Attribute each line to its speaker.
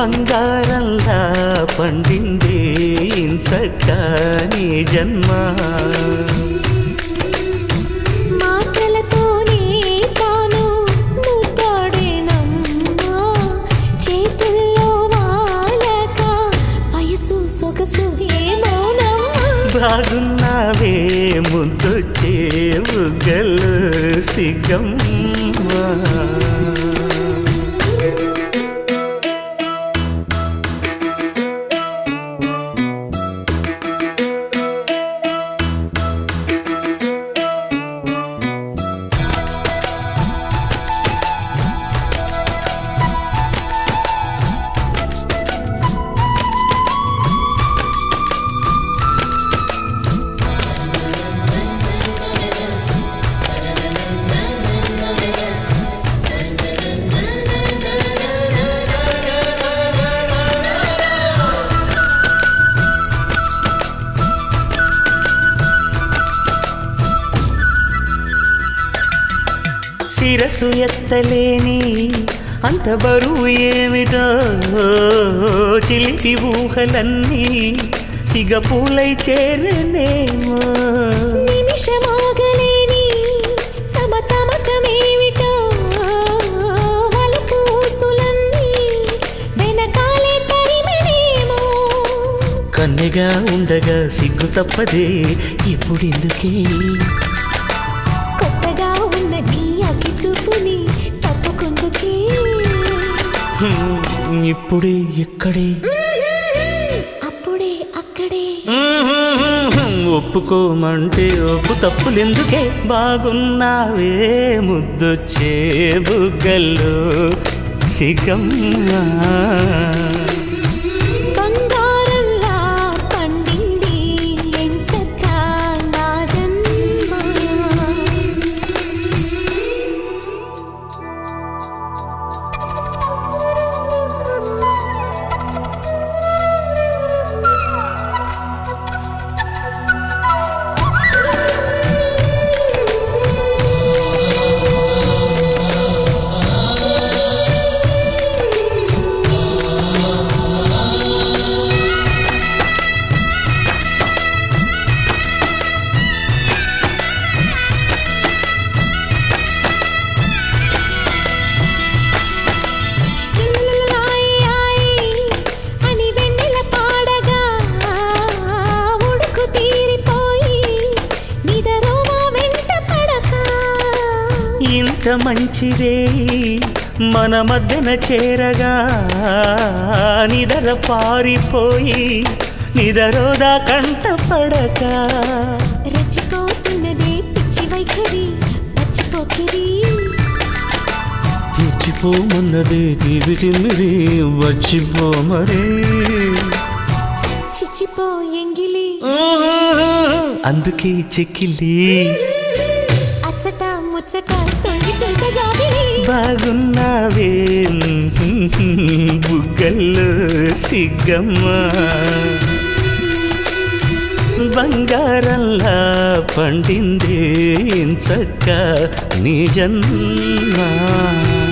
Speaker 1: బంగారంలా పండిందే ఇంచక్క నీ జన్మ
Speaker 2: మాటలతోనే తాను ముద్దాడేనమ్మా చేతుల్లో వాలక వయసు సొగసు ఏమోనమ్మా
Speaker 1: బాగున్నావే ముద్దొచ్చే బుగ్గలు సిగ్గమ్మా శిరసు ఎత్తలేని అంత బరువు ఏమిటో చిలిపి ఊహలన్నీ సిగపూలై చేరనేమో
Speaker 2: నిమిషమాగలేని తమ తమకమేమిటో వలపు ఊసులన్నీ వెనకాలే తరిమనేమో
Speaker 1: కన్నెగా ఉండగా సిగ్గు తప్పదే ఇప్పుడెందుకే
Speaker 2: కొత్తగా ఉన్న నీ అగ్గి చూపుని తప్పుకుందుకే
Speaker 1: ఇప్పుడే ఇక్కడే
Speaker 2: అప్పుడే అక్కడే
Speaker 1: ఒప్పుకోమంటే ఒప్పు తప్పులెందుకే బాగున్నావే ముద్దొచ్చే బుగ్గల్లో సిగమ్మా
Speaker 2: బంగారంలా పండింది ఎంచక్క నా జన్మ
Speaker 1: ఇంత మంచిదే మన మధ్యన చేరగా నిదర పారిపోయి నిదరోదా కంట పడక
Speaker 2: రెచ్చిపోతున్నదే పిచ్చి వైఖరి మర్చిపోకిరి
Speaker 1: తీర్చిపోమన్నదే తీపి తిమ్మిరి వచ్చిపో మరి
Speaker 2: చిచ్చిపో ఎంగిలి
Speaker 1: అందుకే చెక్కిలి
Speaker 2: అచ్చట ముచ్చట తొంగి చూసే జాబిలి
Speaker 1: బాగున్నావే బుగ్గల్లో సిగ్గమ్మా బంగారంలా పండిందే ఇంచక్క నీ జన్మ